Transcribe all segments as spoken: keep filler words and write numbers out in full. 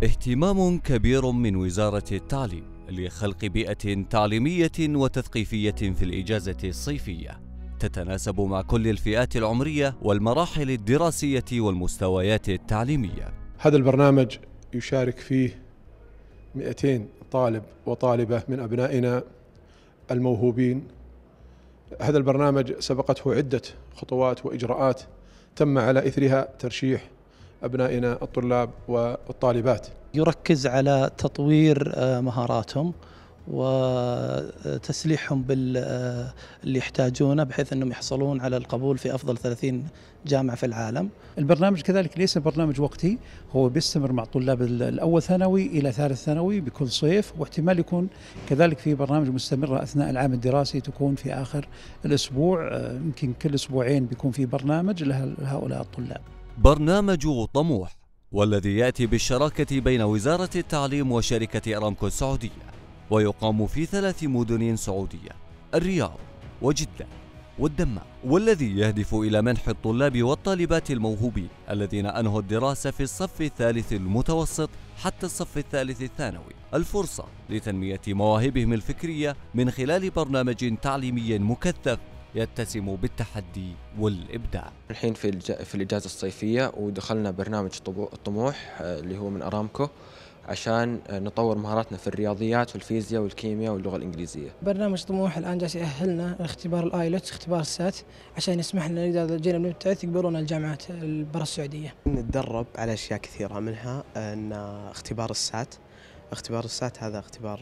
اهتمام كبير من وزارة التعليم لخلق بيئة تعليمية وتثقيفية في الإجازة الصيفية تتناسب مع كل الفئات العمرية والمراحل الدراسية والمستويات التعليمية. هذا البرنامج يشارك فيه مئتين طالب وطالبة من أبنائنا الموهوبين. هذا البرنامج سبقته عدة خطوات وإجراءات تم على إثرها ترشيح أبنائنا الطلاب والطالبات. يركز على تطوير مهاراتهم وتسليحهم باللي يحتاجونه بحيث أنهم يحصلون على القبول في أفضل ثلاثين جامعة في العالم. البرنامج كذلك ليس برنامج وقتي، هو بيستمر مع طلاب الأول ثانوي إلى ثالث ثانوي بكل صيف، واحتمال يكون كذلك في برنامج مستمرة أثناء العام الدراسي تكون في آخر الأسبوع، يمكن كل أسبوعين بيكون في برنامج لهؤلاء الطلاب. برنامج طموح والذي يأتي بالشراكة بين وزارة التعليم وشركة أرامكو السعودية، ويقام في ثلاث مدن سعودية: الرياض وجدة والدمام، والذي يهدف إلى منح الطلاب والطالبات الموهوبين الذين أنهوا الدراسة في الصف الثالث المتوسط حتى الصف الثالث الثانوي الفرصة لتنمية مواهبهم الفكرية من خلال برنامج تعليمي مكثف يتسم بالتحدي والإبداع. الحين في في الإجازة الصيفية ودخلنا برنامج الطموح اللي هو من أرامكو عشان نطور مهاراتنا في الرياضيات والفيزياء والكيمياء واللغة الإنجليزية. برنامج طموح الآن جالس يأهلنا اختبار الآيلتس، اختبار السات، عشان يسمح لنا إذا جينا بنبتعث يقبلونا الجامعات برا السعودية. نتدرب على أشياء كثيرة، منها أن اختبار السات. اختبار السات هذا اختبار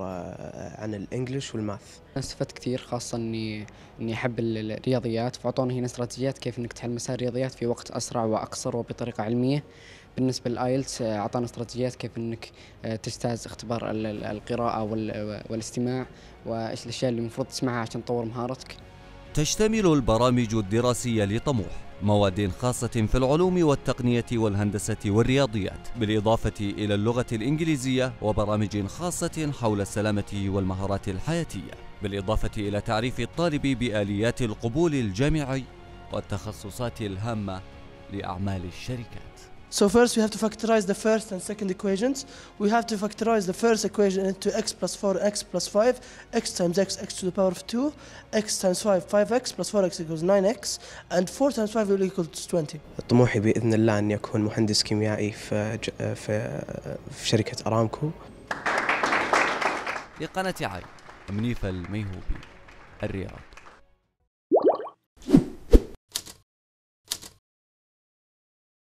عن الانجليش والماث. استفدت كثير، خاصة اني اني احب الرياضيات، فاعطوني هنا استراتيجيات كيف انك تحل مسائل الرياضيات في وقت اسرع واقصر وبطريقة علمية. بالنسبة للآيلتس اعطانا استراتيجيات كيف انك تجتاز اختبار القراءة والاستماع، وايش الاشياء اللي المفروض تسمعها عشان تطور مهارتك. تشتمل البرامج الدراسية لطموح مواد خاصة في العلوم والتقنية والهندسة والرياضيات، بالإضافة إلى اللغة الإنجليزية، وبرامج خاصة حول السلامة والمهارات الحياتية، بالإضافة إلى تعريف الطالب بآليات القبول الجامعي والتخصصات الهامة لأعمال الشركات. So first we have to factorize the first and second equations. We have to factorize the first equation into x plus four, x plus five, x times x, x to the power of two, x times five, five x plus four x equals nine x, and four times five will equal twenty. طموحي بإذن الله أن يكون مهندس كيميائي في في في شركة أرامكو. لقناة عين، منيف الميهوبي، الرياض.